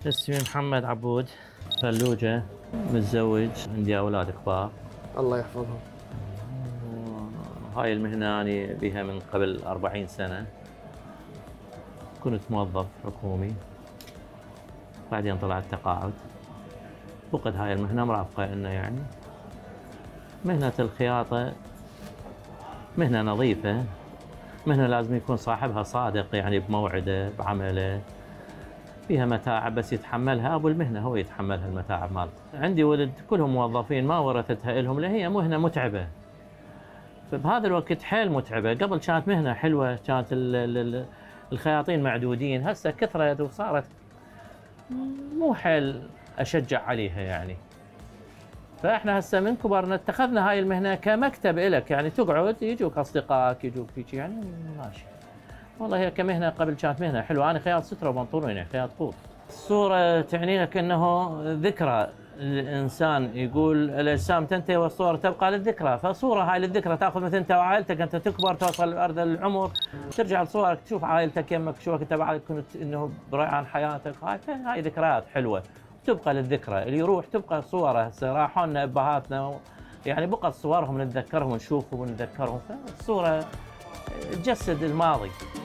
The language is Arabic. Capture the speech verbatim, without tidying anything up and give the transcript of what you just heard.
اسمي محمد عبود، فلوجة، متزوج، عندي أولاد كبار. الله يحفظهم. هاي المهنة أنا بها من قبل أربعين سنة. كنت موظف حكومي، بعدين طلعت تقاعد. بقت هاي المهنة مرافقة إنه يعني مهنة الخياطة مهنة نظيفة، مهنة لازم يكون صاحبها صادق يعني بموعده بعمله. فيها متاعب بس يتحملها أبو المهنة، هو يتحملها المتاعب مالته. عندي ولد كلهم موظفين ما ورثتها إلهم، لأن هي مهنة متعبة. فبهذا الوقت حيل متعبة. قبل كانت مهنة حلوة، كانت الخياطين معدودين، هسه كثرت وصارت مو حيل أشجع عليها يعني. فاحنا هسه من كبرنا اتخذنا هاي المهنة كمكتب إلك، يعني تقعد يجوك أصدقائك يجوك فيك يعني ماشي. والله هي كمهنة قبل كانت مهنة حلوة. أنا خياط سترة وبنطلون، يعني خياط قوط. الصورة تعني لك أنه ذكرى الإنسان، يقول الأجسام تنتهي والصور تبقى للذكرى. فصورة هاي للذكرى، تاخذ مثل أنت وعائلتك، أنت تكبر توصل أرذل العمر، ترجع لصورك تشوف عائلتك يمك، تشوفك أنت بعد كنت إنه بريعان حياتك. هاي هاي ذكريات حلوة تبقى للذكرى. اللي يروح تبقى صوره. هسه راحوا لنا أبهاتنا يعني بقت صورهم نتذكرهم ونشوفهم ونتذكرهم. فالصورة تجسد الماضي.